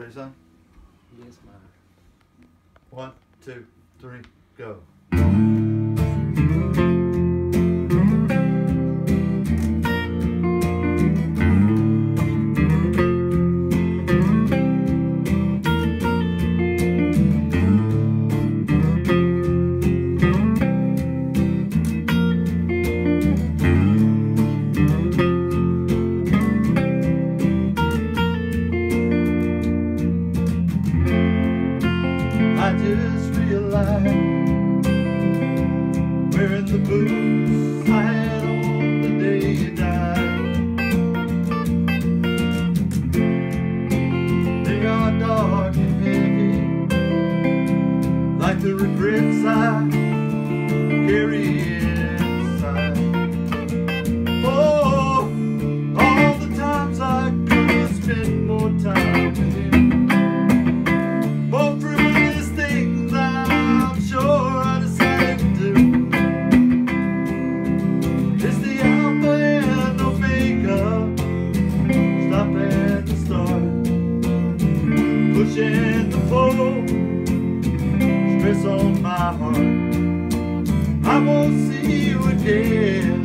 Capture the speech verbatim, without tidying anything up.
ready, son? Yes, ma'am. One, two, three, go. I just realized wearing the boots I had on the day you died. They are dark and heavy, like the regrets I carry inside. Oh, all the times I could have spent more time with you. Pushing the pull, stress on my heart. I won't see you again.